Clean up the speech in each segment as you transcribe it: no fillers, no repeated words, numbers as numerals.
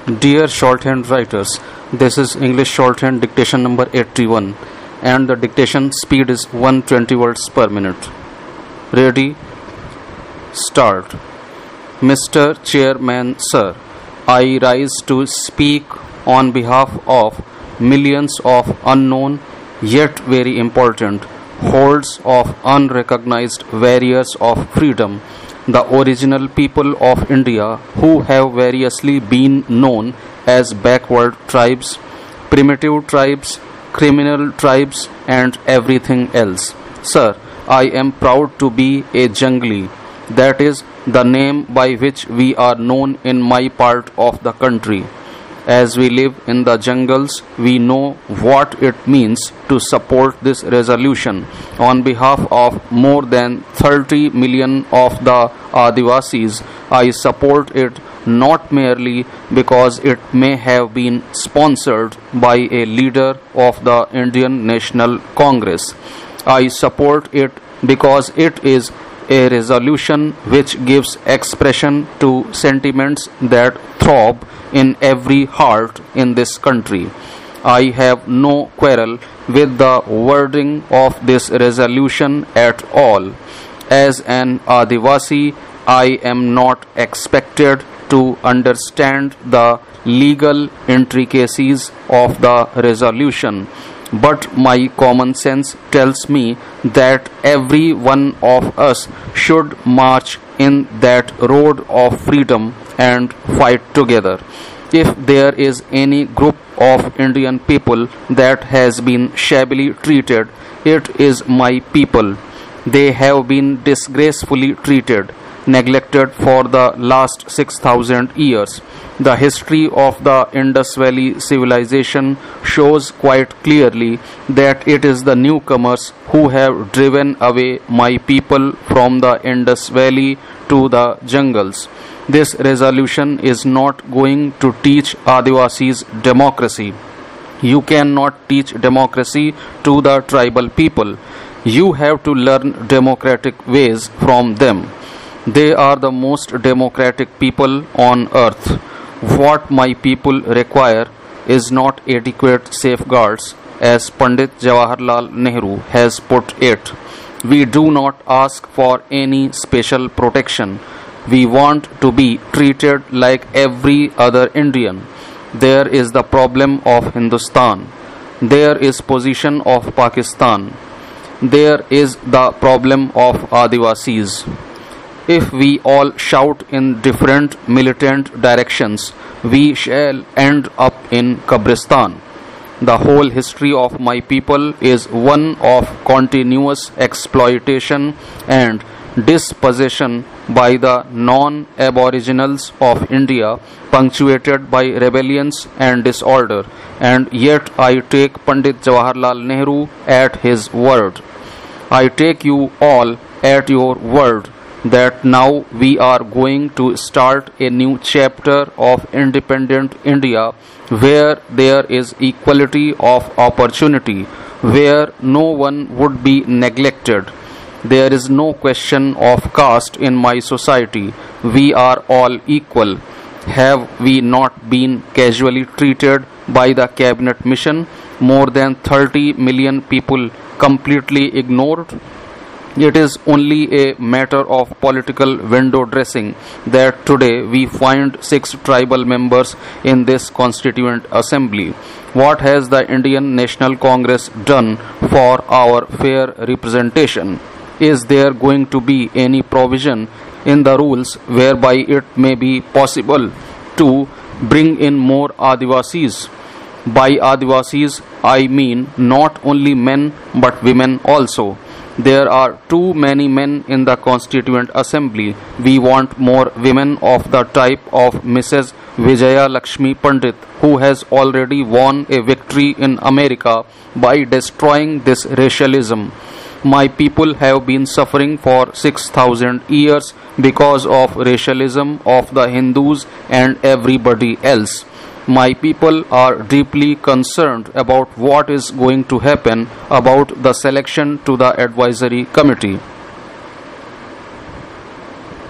Dear shorthand writers, this is English shorthand dictation number 81 and the dictation speed is 120 words per minute. Ready? Start. Mr. Chairman, sir, I rise to speak on behalf of millions of unknown yet very important hordes of unrecognized warriors of freedom, the original people of India who have variously been known as backward tribes, primitive tribes, criminal tribes, and everything else. Sir, I am proud to be a Jungli. That is the name by which we are known in my part of the country. As we live in the jungles, we know what it means to support this resolution on behalf of more than 30 million of the Adivasis. I support it not merely because it may have been sponsored by a leader of the Indian National Congress. I support it because it is a resolution which gives expression to sentiments that throb in every heart in this country. I have no quarrel with the wording of this resolution at all. As an Adivasi, I am not expected to understand the legal intricacies of the resolution, but my common sense tells me that every one of us should march in that road of freedom and fight together. If there is any group of Indian people that has been shabbily treated, it is my people. They have been disgracefully treated, neglected for the last 6,000 years. The history of the Indus Valley civilization shows quite clearly that it is the newcomers who have driven away my people from the Indus Valley to the jungles. This resolution is not going to teach Adivasis democracy. You cannot teach democracy to the tribal people. You have to learn democratic ways from them. They are the most democratic people on earth. What my people require is not adequate safeguards, as Pandit Jawaharlal Nehru has put it. We do not ask for any special protection. We want to be treated like every other Indian. There is the problem of Hindustan. There is position of Pakistan. There is the problem of Adivasis. If we all shout in different militant directions, we shall end up in Kabristan. The whole history of my people is one of continuous exploitation and dispossession by the non-aboriginals of India, punctuated by rebellions and disorder, and yet I take Pandit Jawaharlal Nehru at his word. I take you all at your word that now we are going to start a new chapter of independent India where there is equality of opportunity, where no one would be neglected. There is no question of caste in my society. We are all equal. Have we not been casually treated by the cabinet mission? More than 30 million people completely ignored? It is only a matter of political window dressing that today we find 6 tribal members in this constituent assembly. What has the Indian National Congress done for our fair representation? Is there going to be any provision in the rules whereby it may be possible to bring in more Adivasis? By Adivasis, I mean not only men but women also. There are too many men in the Constituent Assembly. We want more women of the type of Mrs. Vijaya Lakshmi Pandit, who has already won a victory in America by destroying this racialism. My people have been suffering for 6,000 years because of racialism of the Hindus and everybody else. My people are deeply concerned about what is going to happen about the selection to the advisory committee.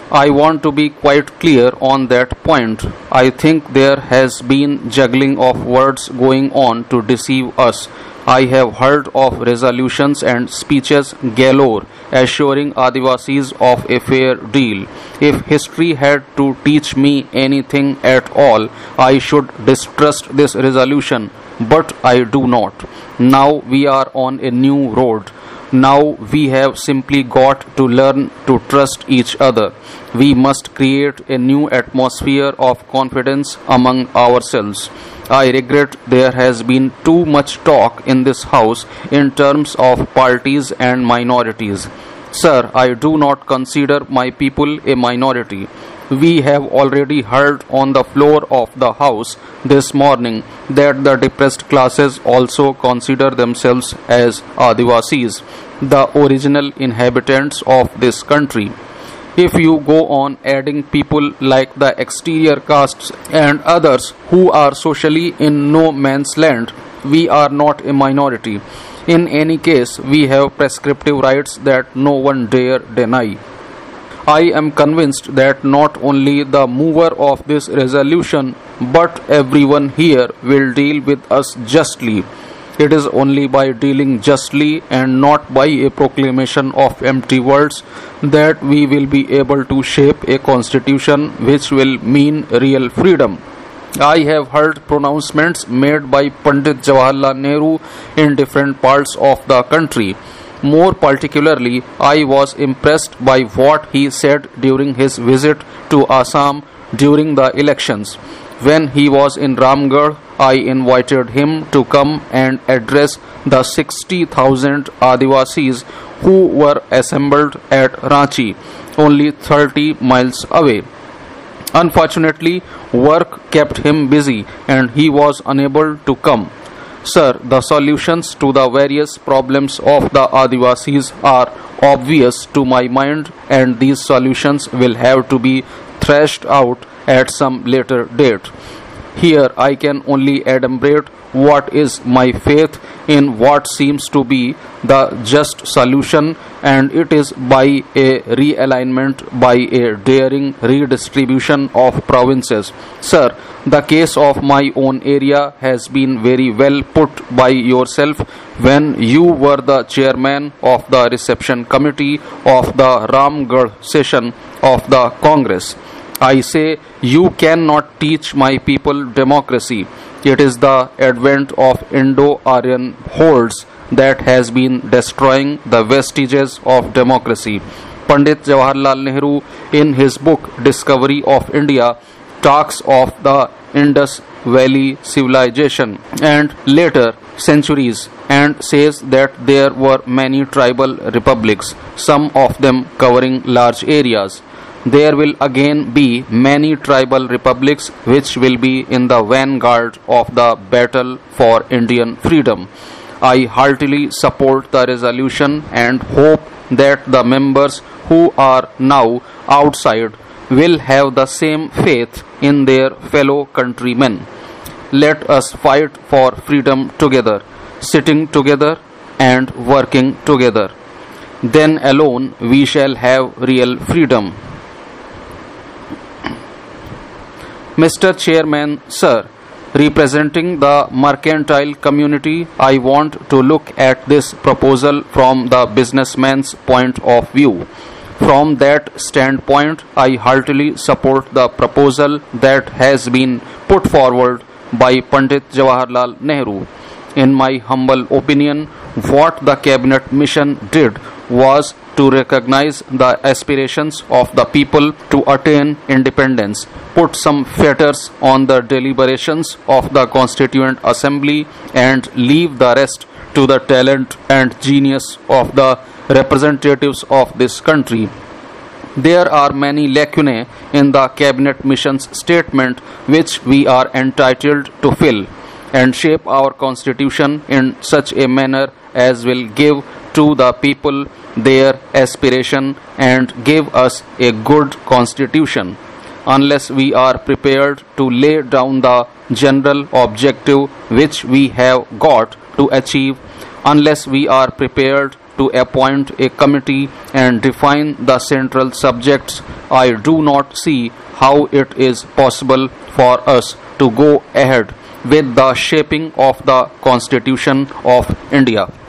I want to be quite clear on that point. I think there has been juggling of words going on to deceive us. I have heard of resolutions and speeches galore assuring Adivasis of a fair deal. If history had to teach me anything at all, I should distrust this resolution, but I do not. Now we are on a new road. Now we have simply got to learn to trust each other. We must create a new atmosphere of confidence among ourselves. I regret there has been too much talk in this house in terms of parties and minorities. Sir, I do not consider my people a minority. We have already heard on the floor of the House this morning that the depressed classes also consider themselves as Adivasis, the original inhabitants of this country. If you go on adding people like the exterior castes and others who are socially in no man's land, we are not a minority. In any case, we have prescriptive rights that no one dare deny. I am convinced that not only the mover of this resolution but everyone here will deal with us justly. It is only by dealing justly and not by a proclamation of empty words that we will be able to shape a constitution which will mean real freedom. I have heard pronouncements made by Pandit Jawaharlal Nehru in different parts of the country. More particularly, I was impressed by what he said during his visit to Assam during the elections. When he was in Ramgarh, I invited him to come and address the 60,000 Adivasis who were assembled at Ranchi, only 30 miles away. Unfortunately, work kept him busy and he was unable to come. Sir, the solutions to the various problems of the Adivasis are obvious to my mind, and these solutions will have to be thrashed out at some later date. Here I can only adumbrate what is my faith in what seems to be the just solution, and it is by a realignment, by a daring redistribution of provinces. Sir, the case of my own area has been very well put by yourself when you were the chairman of the reception committee of the Ramgarh session of the Congress. I say you cannot teach my people democracy. It is the advent of Indo-Aryan hordes that has been destroying the vestiges of democracy. Pandit Jawaharlal Nehru, in his book Discovery of India, talks of the Indus Valley civilization and later centuries and says that there were many tribal republics, some of them covering large areas. There will again be many tribal republics which will be in the vanguard of the battle for Indian freedom. I heartily support the resolution and hope that the members who are now outside will have the same faith in their fellow countrymen. Let us fight for freedom together, sitting together and working together. Then alone we shall have real freedom. Mr. Chairman, Sir, representing the mercantile community, I want to look at this proposal from the businessman's point of view. From that standpoint, I heartily support the proposal that has been put forward by Pandit Jawaharlal Nehru. In my humble opinion, what the cabinet mission did was to recognize the aspirations of the people to attain independence, put some fetters on the deliberations of the Constituent Assembly, and leave the rest to the talent and genius of the representatives of this country. There are many lacunae in the cabinet mission's statement which we are entitled to fill and shape our constitution in such a manner as will give to the people their aspiration and give us a good constitution. Unless we are prepared to lay down the general objective which we have got to achieve, unless we are prepared to appoint a committee and define the central subjects, I do not see how it is possible for us to go ahead with the shaping of the Constitution of India.